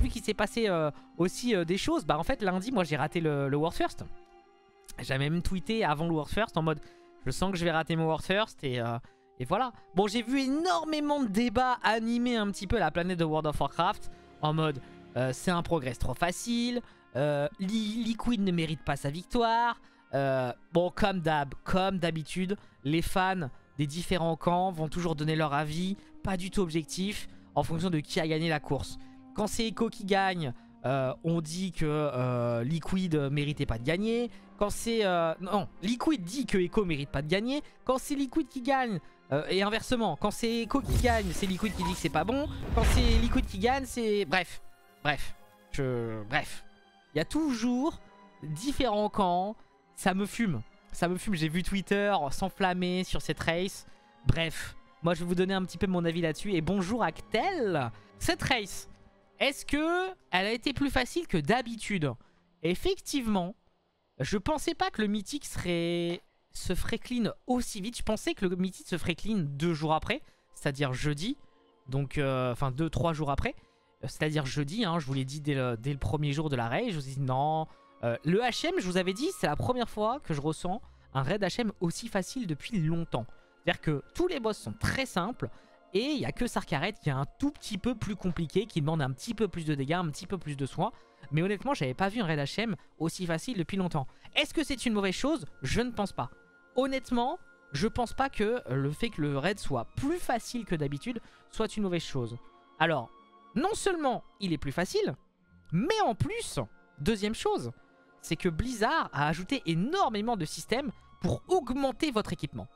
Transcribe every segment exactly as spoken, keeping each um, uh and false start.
vu qu'il s'est passé euh, aussi euh, des choses, bah en fait lundi moi j'ai raté le, le World First. J'avais même tweeté avant le World First en mode je sens que je vais rater mon World First et, euh, et voilà. Bon, j'ai vu énormément de débats animer un petit peu la planète de World of Warcraft en mode euh, c'est un progress trop facile, euh, Liquid ne mérite pas sa victoire. Euh, bon, comme d'hab, comme d'habitude, les fans des différents camps vont toujours donner leur avis, pas du tout objectif, en fonction de qui a gagné la course. Quand c'est Echo qui gagne, euh, on dit que euh, Liquid méritait pas de gagner. Quand c'est... Euh, non, Liquid dit que Echo mérite pas de gagner. Quand c'est Liquid qui gagne, euh, et inversement, quand c'est Echo qui gagne, c'est Liquid qui dit que c'est pas bon. Quand c'est Liquid qui gagne, c'est... Bref, bref, je... Bref. Il y a toujours différents camps. Ça me fume. Ça me fume. J'ai vu Twitter s'enflammer sur cette race. Bref, moi je vais vous donner un petit peu mon avis là-dessus. Et bonjour Actel. Cette race, est-ce que elle a été plus facile que d'habitude? Effectivement, je pensais pas que le mythique serait... se ferait clean aussi vite. Je pensais que le mythique se ferait clean deux jours après, c'est-à-dire jeudi. Donc, euh, enfin deux, trois jours après. C'est-à-dire jeudi, hein, je vous l'ai dit dès le, dès le premier jour de la raid. Je vous ai dit non. Euh, le H M, je vous avais dit, c'est la première fois que je ressens un raid H M aussi facile depuis longtemps. C'est-à-dire que tous les boss sont très simples. Et il n'y a que Sarkaret qui est un tout petit peu plus compliqué, qui demande un petit peu plus de dégâts, un petit peu plus de soins. Mais honnêtement, j'avais pas vu un raid H M aussi facile depuis longtemps. Est-ce que c'est une mauvaise chose? Je ne pense pas. Honnêtement, je pense pas que le fait que le raid soit plus facile que d'habitude soit une mauvaise chose. Alors, non seulement il est plus facile, mais en plus, deuxième chose, c'est que Blizzard a ajouté énormément de systèmes pour augmenter votre équipement.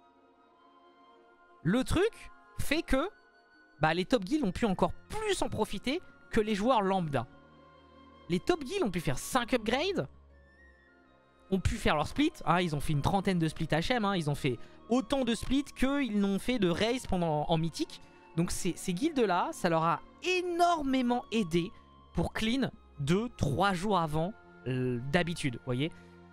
Le truc fait que bah, les top guilds ont pu encore plus en profiter que les joueurs lambda. Les top guilds ont pu faire cinq upgrades, ont pu faire leur split. Hein, ils ont fait une trentaine de splits H M. Hein, ils ont fait autant de splits qu'ils n'ont fait de race pendant en mythique. Donc ces, ces guildes-là, ça leur a énormément aidé pour clean deux trois jours avant euh, d'habitude. Vous voyez,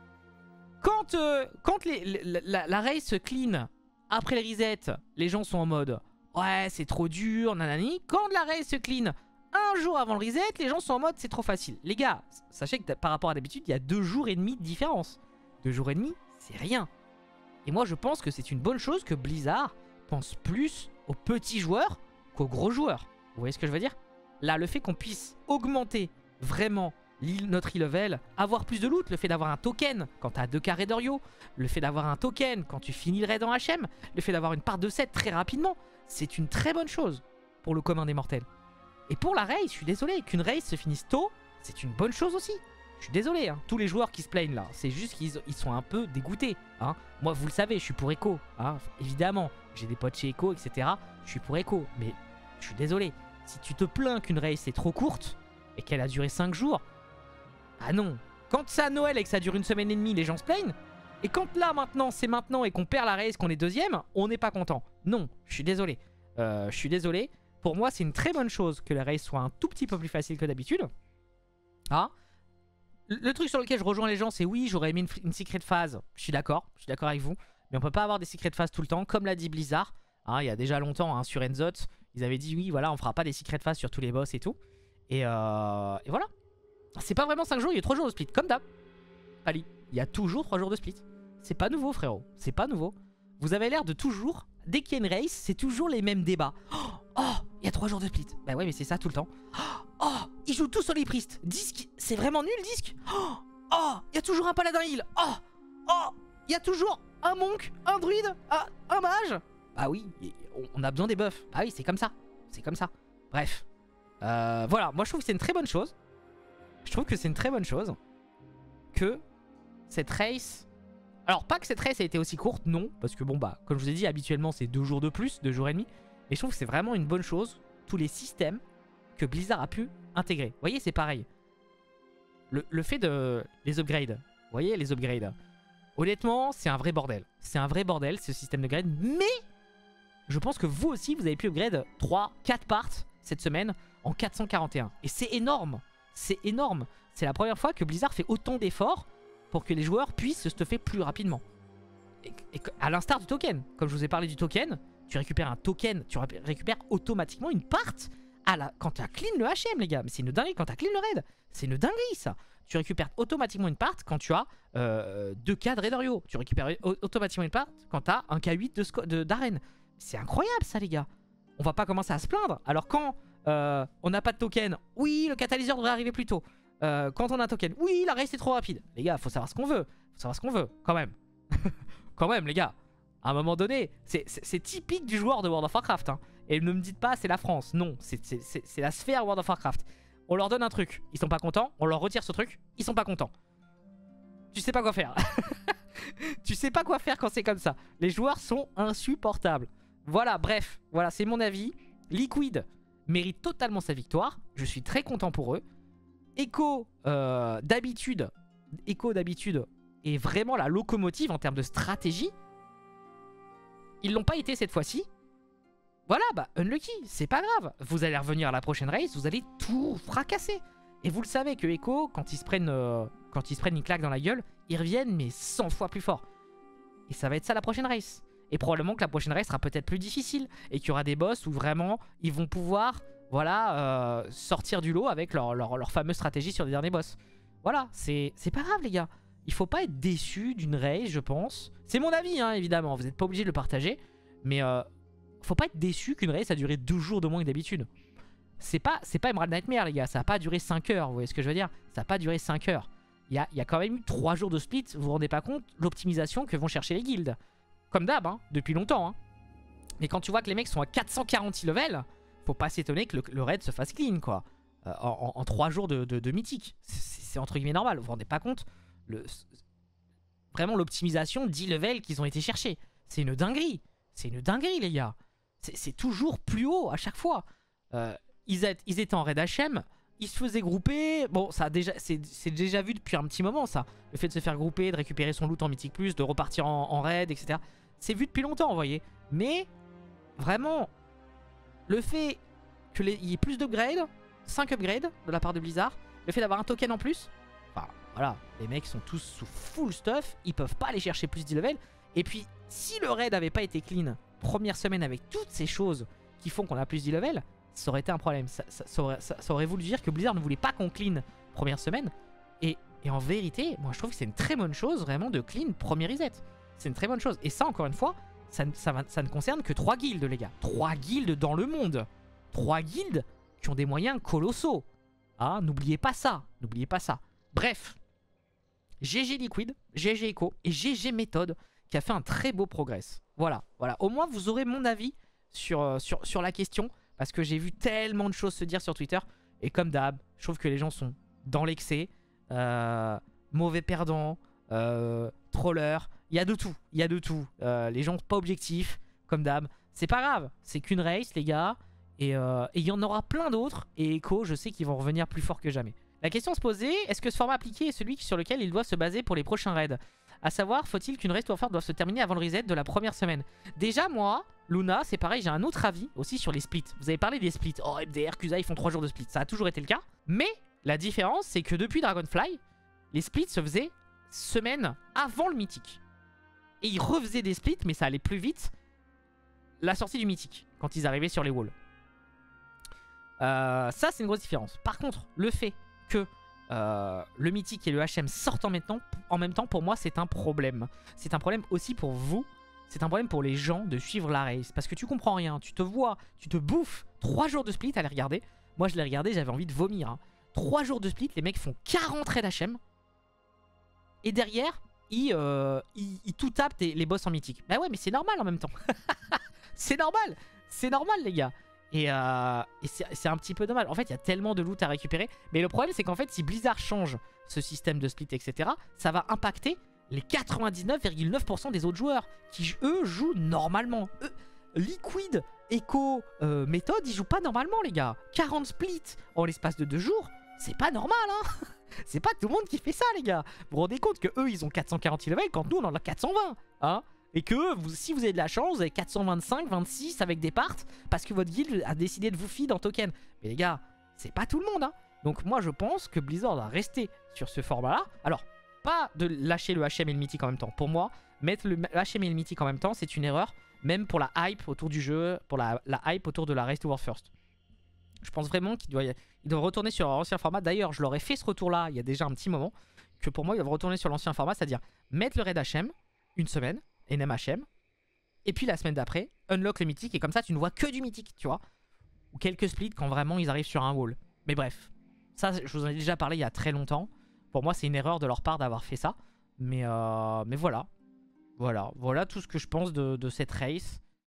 Quand, euh, quand les, les, la, la race clean après le reset, les gens sont en mode ouais, c'est trop dur, nanani. Quand la race se clean un jour avant le reset, les gens sont en mode c'est trop facile. Les gars, sachez que par rapport à d'habitude, il y a deux jours et demi de différence. Deux jours et demi, c'est rien. Et moi, je pense que c'est une bonne chose que Blizzard pense plus aux petits joueurs qu'aux gros joueurs. Vous voyez ce que je veux dire? Là, le fait qu'on puisse augmenter vraiment notre e-level, avoir plus de loot, le fait d'avoir un token quand tu as deux carrés d'Orio, le fait d'avoir un token quand tu finis le raid en H M, le fait d'avoir une part de set très rapidement, c'est une très bonne chose pour le commun des mortels. Et pour la race, je suis désolé, qu'une race se finisse tôt, c'est une bonne chose aussi. Je suis désolé, hein, tous les joueurs qui se plaignent là, c'est juste qu'ils ils sont un peu dégoûtés. Hein. Moi, vous le savez, je suis pour Echo. Hein, évidemment, j'ai des potes chez Echo, et cetera. Je suis pour Echo, mais je suis désolé. Si tu te plains qu'une race est trop courte et qu'elle a duré cinq jours, ah non. Quand c'est à Noël et que ça dure une semaine et demie, les gens se plaignent. Et quand là, maintenant, c'est maintenant et qu'on perd la race, qu'on est deuxième, on n'est pas content. Non, je suis désolé. Euh, je suis désolé. Pour moi, c'est une très bonne chose que la race soit un tout petit peu plus facile que d'habitude. Ah. Le truc sur lequel je rejoins les gens, c'est oui, j'aurais aimé une, une secret phase. Je suis d'accord, je suis d'accord avec vous. Mais on peut pas avoir des secret phases tout le temps, comme l'a dit Blizzard. Hein, il y a déjà longtemps, hein, sur Enzot, ils avaient dit oui, voilà, on fera pas des secret phases sur tous les boss et tout. Et, euh, et voilà. C'est pas vraiment cinq jours, il y a trois jours de split, comme d'hab. Ali, il y a toujours trois jours de split. C'est pas nouveau, frérot. C'est pas nouveau. Vous avez l'air de toujours, dès qu'il y a une race, c'est toujours les mêmes débats. Oh, oh, il y a trois jours de split. Bah ouais, mais c'est ça tout le temps. Oh, ils jouent tous sur les Priest. Disque, c'est vraiment nul, disque. Oh, oh, il y a toujours un paladin heal. Oh, oh, il y a toujours un monk, un druide, un, un mage. Bah oui, on a besoin des buffs. Ah oui, c'est comme ça. C'est comme ça. Bref. Euh, voilà, moi je trouve que c'est une très bonne chose. Je trouve que c'est une très bonne chose que cette race... Alors, pas que cette race a été aussi courte, non. Parce que bon, bah, comme je vous ai dit, habituellement, c'est deux jours de plus, deux jours et demi. Mais je trouve que c'est vraiment une bonne chose, tous les systèmes que Blizzard a pu intégrer. Vous voyez, c'est pareil. Le, le fait de... Les upgrades. Vous voyez, les upgrades. Honnêtement, c'est un vrai bordel. C'est un vrai bordel, ce système de grade. Mais je pense que vous aussi, vous avez pu upgrade trois, quatre parts cette semaine en quatre cent quarante et un. Et c'est énorme. C'est énorme. C'est la première fois que Blizzard fait autant d'efforts pour que les joueurs puissent se stuffer plus rapidement. Et, et à l'instar du token. Comme je vous ai parlé du token, tu récupères un token, tu récupères automatiquement une part à la... quand tu as clean le H M, les gars. Mais c'est une dinguerie quand tu as clean le raid. C'est une dinguerie, ça. Tu récupères automatiquement une part quand tu as euh, deux K de Raiderio. Tu récupères automatiquement une part quand tu as un K huit d'arène. C'est incroyable, ça, les gars. On va pas commencer à se plaindre. Alors, quand euh, on n'a pas de token, oui, le catalyseur devrait arriver plus tôt. Euh, quand on a un token, oui, la race est trop rapide. Les gars, faut savoir ce qu'on veut. Faut savoir ce qu'on veut, quand même. Quand même, les gars. À un moment donné, c'est typique du joueur de World of Warcraft. Hein. Et ne me dites pas, c'est la France. Non, c'est la sphère World of Warcraft. On leur donne un truc, ils sont pas contents. On leur retire ce truc, ils sont pas contents. Tu sais pas quoi faire. Tu sais pas quoi faire quand c'est comme ça. Les joueurs sont insupportables. Voilà, bref. Voilà, c'est mon avis. Liquid mérite totalement sa victoire. Je suis très content pour eux. Echo, euh, d'habitude, Echo d'habitude est vraiment la locomotive en termes de stratégie. Ils l'ont pas été cette fois-ci. Voilà, bah unlucky, c'est pas grave. Vous allez revenir à la prochaine race, vous allez tout fracasser. Et vous le savez que Echo, quand ils se prennent, euh, quand ils se prennent une claque dans la gueule, ils reviennent mais cent fois plus fort. Et ça va être ça la prochaine race. Et probablement que la prochaine race sera peut-être plus difficile. Et qu'il y aura des boss où vraiment ils vont pouvoir, voilà, euh, sortir du lot avec leur, leur, leur fameuse stratégie sur les derniers boss. Voilà, c'est pas grave les gars. Il faut pas être déçu d'une race, je pense. C'est mon avis, hein, évidemment. Vous n'êtes pas obligé de le partager. Mais euh, faut pas être déçu qu'une race a duré deux jours de moins que d'habitude. C'est pas, pas Emerald Nightmare, les gars. Ça n'a pas duré cinq heures. Vous voyez ce que je veux dire? Ça n'a pas duré cinq heures. Il y a, y a quand même eu trois jours de split. Vous vous rendez pas compte l'optimisation que vont chercher les guildes. Comme d'hab, hein, depuis longtemps. Hein. Mais quand tu vois que les mecs sont à quatre cent quarante level, faut pas s'étonner que le, le raid se fasse clean, quoi. Euh, en trois jours de, de, de mythique. C'est entre guillemets normal. Vous vous rendez pas compte le, vraiment l'optimisation dix levels qu'ils ont été chercher. C'est une dinguerie. C'est une dinguerie, les gars. C'est toujours plus haut à chaque fois. Euh, ils, a, ils étaient en raid H M. Ils se faisaient grouper. Bon, ça déjà, c'est déjà vu depuis un petit moment, ça. Le fait de se faire grouper, de récupérer son loot en Mythic plus, de repartir en, en raid, et cetera. C'est vu depuis longtemps, vous voyez. Mais, vraiment, le fait qu'il y ait plus d'upgrades, cinq upgrades de la part de Blizzard, le fait d'avoir un token en plus, enfin, voilà, les mecs sont tous sous full stuff. Ils peuvent pas aller chercher plus dix levels. Et puis, si le raid n'avait pas été clean, première semaine avec toutes ces choses qui font qu'on a plus dix levels, ça aurait été un problème. Ça, ça, ça, aurait, ça, ça aurait voulu dire que Blizzard ne voulait pas qu'on clean première semaine. Et, et en vérité, moi je trouve que c'est une très bonne chose vraiment de clean premier reset. C'est une très bonne chose. Et ça, encore une fois, ça, ça, va, ça ne concerne que trois guildes, les gars. trois guildes dans le monde. trois guildes qui ont des moyens colossaux. Ah, n'oubliez pas ça. N'oubliez pas ça. Bref. G G Liquid, G G Echo et G G Méthode qui a fait un très beau progress. Voilà, voilà. Au moins, vous aurez mon avis sur, euh, sur, sur la question. Parce que j'ai vu tellement de choses se dire sur Twitter. Et comme d'hab, je trouve que les gens sont dans l'excès. Euh, mauvais perdants. Euh, trollers. Il y a de tout. Il y a de tout. Euh, les gens pas objectifs. Comme d'hab. C'est pas grave. C'est qu'une race, les gars. Et euh, il y en aura plein d'autres. Et Echo, je sais qu'ils vont revenir plus fort que jamais. La question se posait, est-ce que ce format appliqué est celui sur lequel ils doivent se baser pour les prochains raids? A savoir, faut-il qu'une race Warfare doive se terminer avant le reset de la première semaine? Déjà, moi, Luna, c'est pareil, j'ai un autre avis aussi sur les splits. Vous avez parlé des splits. Oh, M D R, Q S A, ils font trois jours de splits. Ça a toujours été le cas. Mais la différence, c'est que depuis Dragonfly, les splits se faisaient semaine avant le mythique. Et ils refaisaient des splits, mais ça allait plus vite la sortie du mythique, quand ils arrivaient sur les walls. Euh, ça, c'est une grosse différence. Par contre, le fait que euh, le mythique et le H M sortent en même temps, en même temps pour moi, c'est un problème. C'est un problème aussi pour vous. C'est un problème pour les gens de suivre la race. Parce que tu comprends rien. Tu te vois, tu te bouffes trois jours de split à les regarder. Moi, je les regardais, j'avais envie de vomir. Hein. trois jours de split, les mecs font quarante raids H M. Et derrière, ils, euh, ils, ils tout tapent les boss en mythique. Bah ouais, mais c'est normal en même temps. C'est normal. C'est normal, les gars. Et, euh, et c'est un petit peu dommage. En fait, il y a tellement de loot à récupérer. Mais le problème, c'est qu'en fait, si Blizzard change ce système de split, et cetera, ça va impacter les quatre-vingt-dix-neuf virgule neuf pour cent des autres joueurs qui, eux, jouent normalement. Eux, Liquid, Echo, euh, Méthode, ils jouent pas normalement, les gars. quarante splits en l'espace de deux jours, c'est pas normal, hein. C'est pas tout le monde qui fait ça, les gars. Vous vous rendez compte que eux, ils ont quatre cent quarante levels quand nous, on en a quatre cent vingt, hein. Et que vous, si vous avez de la chance, vous avez quatre cent vingt-cinq, vingt-six avec des parts parce que votre guild a décidé de vous feed en token. Mais les gars, c'est pas tout le monde, hein. Donc moi je pense que Blizzard va rester sur ce format-là. Alors, pas de lâcher le H M et le mythique en même temps. Pour moi, mettre le H M et le mythique en même temps, c'est une erreur. Même pour la hype autour du jeu, pour la, la hype autour de la Race to World First. Je pense vraiment qu'ils doivent, ils doivent retourner sur leur ancien format. D'ailleurs, je leur ai fait ce retour-là il y a déjà un petit moment. Que pour moi, ils doivent retourner sur l'ancien format, c'est-à-dire mettre le raid H M une semaine, N M H M. Et puis la semaine d'après, unlock le mythique. Et comme ça, tu ne vois que du mythique, tu vois. Ou quelques splits quand vraiment ils arrivent sur un wall. Mais bref, ça, je vous en ai déjà parlé il y a très longtemps. Pour moi, c'est une erreur de leur part d'avoir fait ça. Mais, euh, mais voilà. Voilà. Voilà tout ce que je pense de, de cette race.